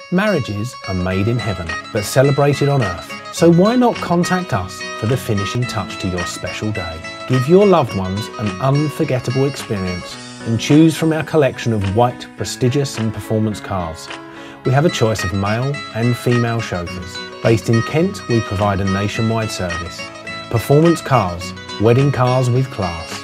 Marriages are made in heaven, but celebrated on earth. So why not contact us for the finishing touch to your special day? Give your loved ones an unforgettable experience and choose from our collection of white, prestigious and performance cars. We have a choice of male and female chauffeurs. Based in Kent, we provide a nationwide service. Performance cars, wedding cars with class.